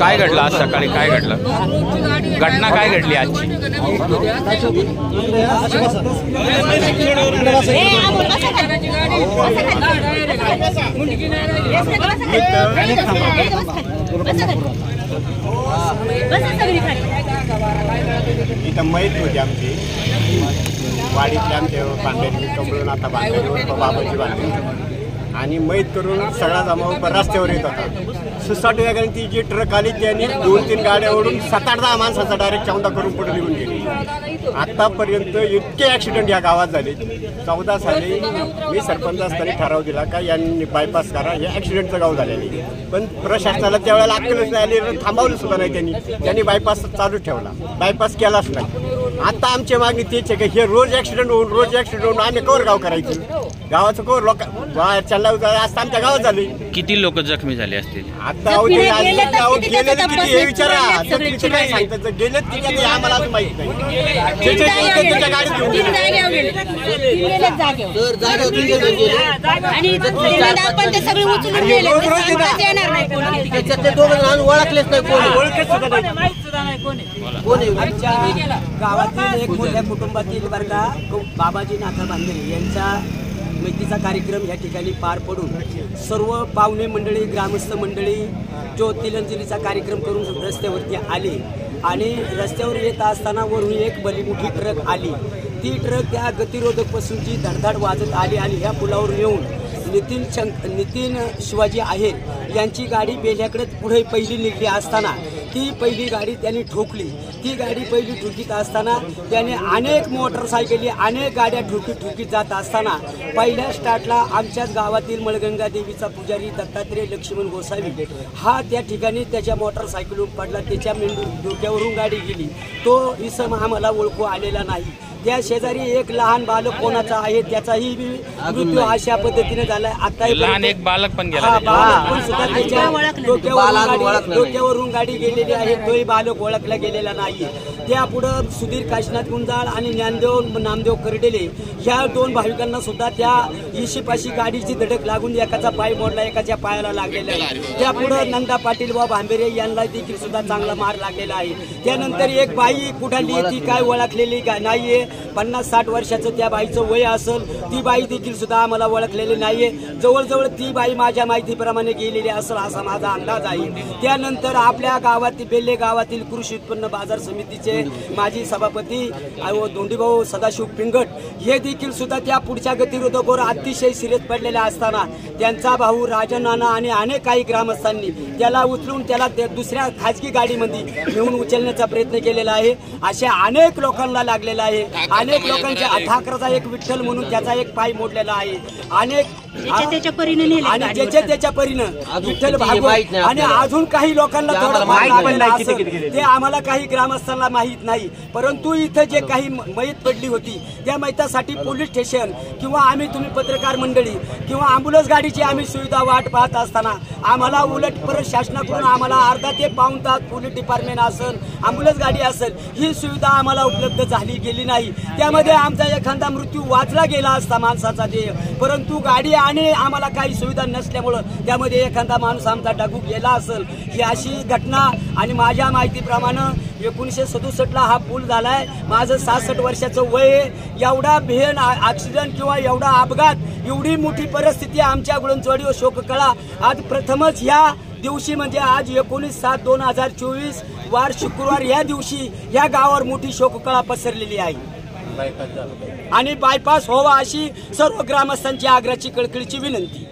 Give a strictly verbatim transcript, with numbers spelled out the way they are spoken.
काय घडलं आज सकाळी? काय घडलं? घटना काय घडली आजची? इथं मैत होती आमची वाडीतल्या आमच्या बांधलेली कमळून आता बांधलेली बाबाची बांधली आणि मैत करून सगळा जमाव रस्त्यावर येत होता. सुसाट वेगाने ती जी ट्रक आली त्यांनी दोन तीन गाड्या ओढून सात आठ दहा माणसाचा डायरेक्ट चौदा करून पुढे निघून गेली. आतापर्यंत इतके ॲक्सिडेंट या गावात झाले. चौदा साली मी सरपंच असताना ठराव दिला का यांनी बायपास करा, हे ॲक्सिडेंटचं गाव झालेली. पण प्रशासनाला त्यावेळेला अक्कलच नाही आली, थांबवलं सुद्धा नाही त्यांनी. त्यांनी बायपास चालू ठेवला, बायपास केलाच नाही. आता आमची मागणी तेच आहे की हे रोज ॲक्सिडेंट होऊन रोज ॲक्सिडेंट होऊन आम्ही कवर गाव करायचं. गावाचं कवर लोक चालला असता आमच्या गावात झाली. किती लोक जखमी झाले असतील? आता गेले किती हे विचारा, काय सांगतात गेलेत किती आम्हाला अजून माहित नाही. त्याच्या गाडीत घेऊन गेले. ओळखलेच नाही, ओळखच सुद्धा नाही कोणी. गावातील एक मोठ्या कुटुंबातील बरं का बाबाजी नाथा बांधले यांचा मैतीचा कार्यक्रम या ठिकाणी पार पडून सर्व पाहुणे मंडळी ग्रामस्थ मंडळी जो तिलंजलीचा कार्यक्रम करून रस्त्यावरती आले आणि रस्त्यावर येत असताना वरून एक भली मोठी ट्रक आली. ती ट्रक त्या गतिरोधकपासूनची धडधड वाजत आली आणि ह्या पुलावर येऊन नितीन शंक नितीन शिवाजी आहेर यांची गाडी बेल्याकडे पुढे पहिली निघली असताना ती पहिली गाडी त्यांनी ठोकली. ती गाडी पहिली ठोकीत असताना त्याने अनेक मोटरसायकली अनेक गाड्या ठोकीत ठोकीत जात असताना पहिल्या स्टार्टला आमच्याच गावातील मळगंगा देवीचा पुजारी दत्तात्रय लक्ष्मण गोसावी हा त्या ठिकाणी त्याच्या मोटरसायकलवर पडला. त्याच्या मेंदू डोक्यावरून गाडी गेली. तो इसम आम्हाला ओळखू आलेला नाही. त्या शेजारी एक लहान बालक कोणाचा आहे त्याचाही मृत्यू अशा पद्धतीने झालाय. आता लहान एक बालक पण गेला, पण सुद्धा त्याच्या डोक्यावरून डोक्यावरून गाडी गेलेली आहे. तोही बालक ओळखला गेलेला नाही. त्या पुढं सुधीर काशीनाथ गुंजाळ आणि ज्ञानदेव नामदेव करडेले ह्या दोन भाविकांना सुद्धा त्या इशीपाशी गाडीची धडक लागून एकाचा पाय मोडला, एकाच्या पायाला लागलेला आहे. त्या पुढं नंदा पाटील व भांबेरे यांना देखील सुद्धा चांगला मार लागलेला आहे. त्यानंतर एक बाई कुठाली ती काय ओळखलेली नाहीये. पन्नास साठ वर्षाचं त्या बाईचं वय असेल. ती बाई देखील सुद्धा आम्हाला ओळखलेली नाहीये. जवळजवळ ती बाई माझ्या माहितीप्रमाणे गेलेली असेल असा माझा अंदाज आहे. त्यानंतर आपल्या गावातील बेल्ले गावातील कृषी उत्पन्न बाजार समितीचे माजी सभापती धोंडीभाऊ सदाशिव पिंगट हे देखील सुद्धा त्या पुढच्या गतिरोधकावर अतिशय सिरियस पडलेले असताना त्यांचा भाऊ राजन नाना आणि अनेक काही ग्रामस्थांनी त्याला उचलून त्याला दुसऱ्या खाजगी गाडीमध्ये घेऊन उचलण्याचा प्रयत्न केलेला आहे. अशा अनेक लोकांना लागलेला आहे. अनेक लोकांच्या ठाकरचा एक विठ्ठल म्हणून त्याचा एक पाय मोडलेला आहे. अनेक आणि ज्याच्या त्याच्या परीनं विठ्ठल भागवत आणि अजून काही लोकांना थोडं ते आम्हाला काही ग्रामस्थांना माहीत नाही. परंतु इथं जे काही मयत पडली होती त्या मयतासाठी पोलीस स्टेशन किंवा आम्ही तुम्ही पत्रकार मंडळी किंवा अँब्युलन्स गाडीची आम्ही सुविधा वाट पाहत असताना आम्हाला उलट परत शासनाकडून आम्हाला अर्धा ते पाऊण तास पोलीस डिपार्टमेंट असेल अँब्युलन्स गाडी असेल ही सुविधा आम्हाला उपलब्ध झाली गेली नाही. त्यामध्ये आमचा एखादा मृत्यू वाचला गेला असता माणसाचा देह, परंतु गाडी आणि आम्हाला काही सुविधा नसल्यामुळं त्यामध्ये एखादा माणूस आमचा डागू गेला असेल. ही अशी घटना आणि माझ्या माहितीप्रमाणे एकोणीसशे सदुसष्टला हा पूल झालाय. माझं सहासष्ट वर्षाचं वय. एवढा भेन ॲक्सिडेंट किंवा एवढा अपघात एवढी मोठी परिस्थिती आमच्या गुळंचवाडी व शोककळा आज प्रथमच या दिवशी म्हणजे आज एकोणीस सात दोन हजार चोवीस वार शुक्रवार या दिवशी या गावावर मोठी शोककळा पसरलेली आहे. आणि बायपास व्हावा अशी सर्व ग्रामस्थांची आग्रहाची कळकळीची विनंती.